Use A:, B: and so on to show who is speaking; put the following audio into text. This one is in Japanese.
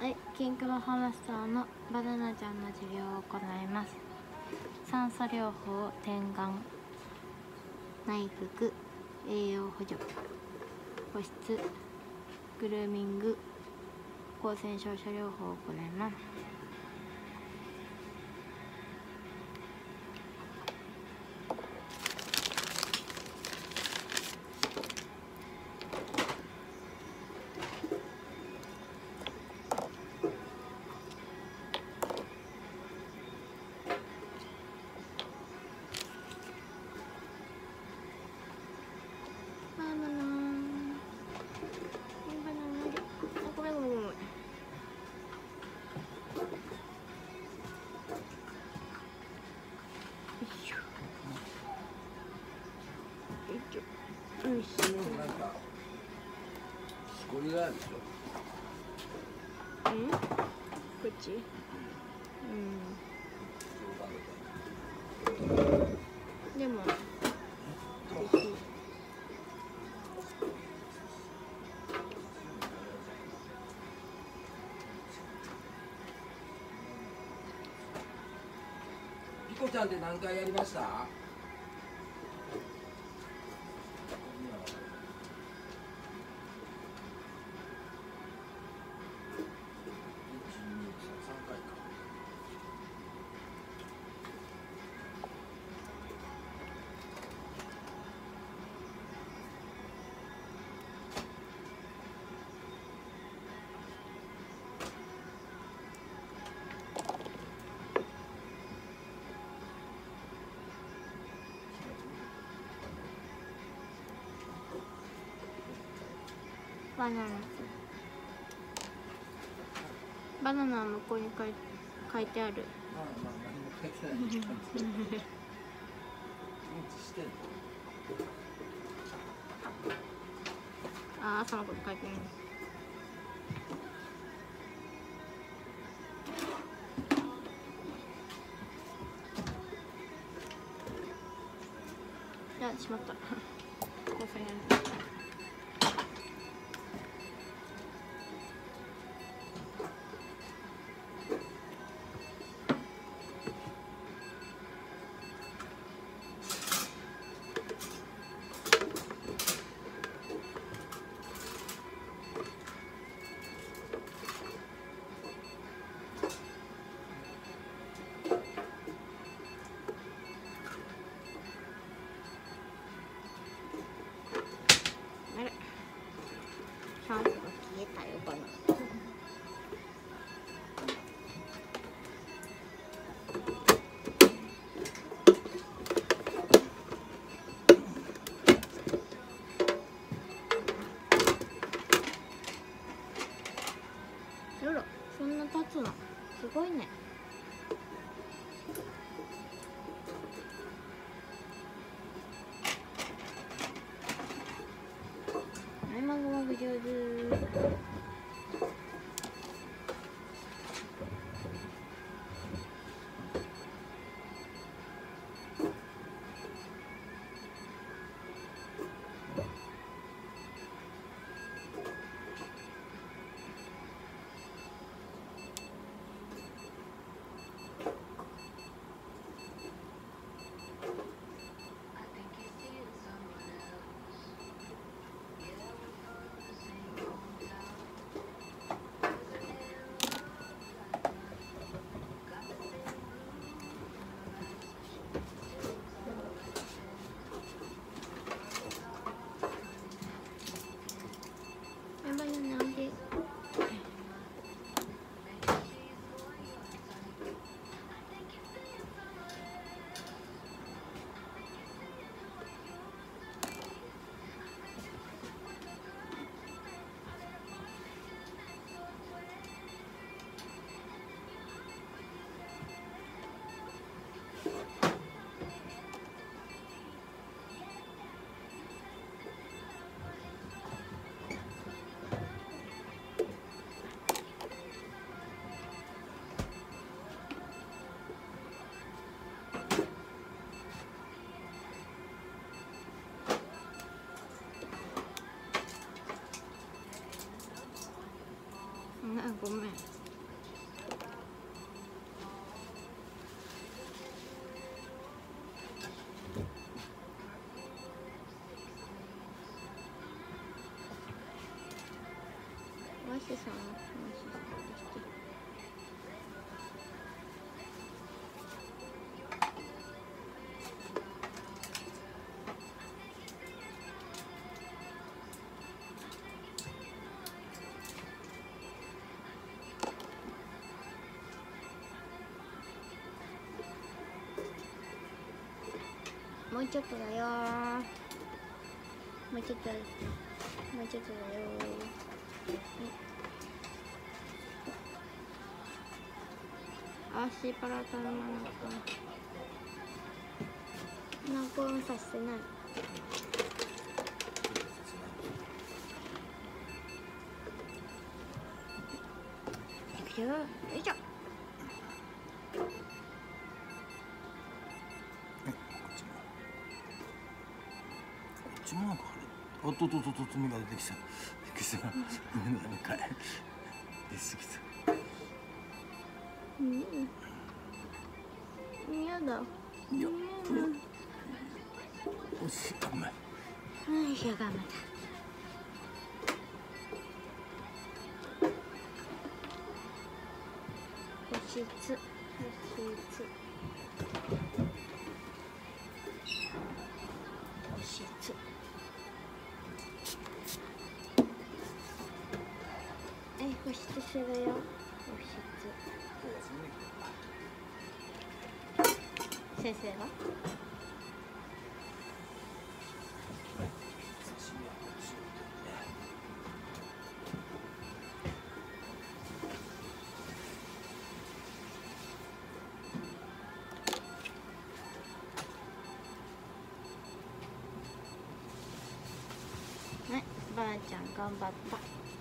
A: はい、キンクロハムスターのバナナちゃんの授業を行います。酸素療法、点眼、内服、栄養補助、保湿、グルーミング、光線照射療法を行います。
B: なんかしこりがあるでしょ。
A: こっち？でも
B: ピコちゃんって何回やりました？
A: バナナは向こうに書いてある。
B: 何も書いてない。うんちしてんの？
A: 朝のこと書いてない。いや、しまった。交際やる。酸素が消えたよ、バナナ。あら、そんな経つの、すごいね。はい、まぐまぐ上手。 ごめん。マシさん、マシさんして。もうちょっとだよー。もうちょっとだよ。もうちょっとだよー。足パラタの何個もさしてない。いくよ。よいしょ。
B: なんかあれ、おっとっとっとっと目が出てきた。びっくりした。ごめんなさい、もう一回。出過ぎた。
A: やだ。
B: いや、おし、ごめん。
A: よいしょ、頑張った。保湿、保湿。保湿。保湿するよ。保湿。先生が。はい、ばあちゃん頑張った。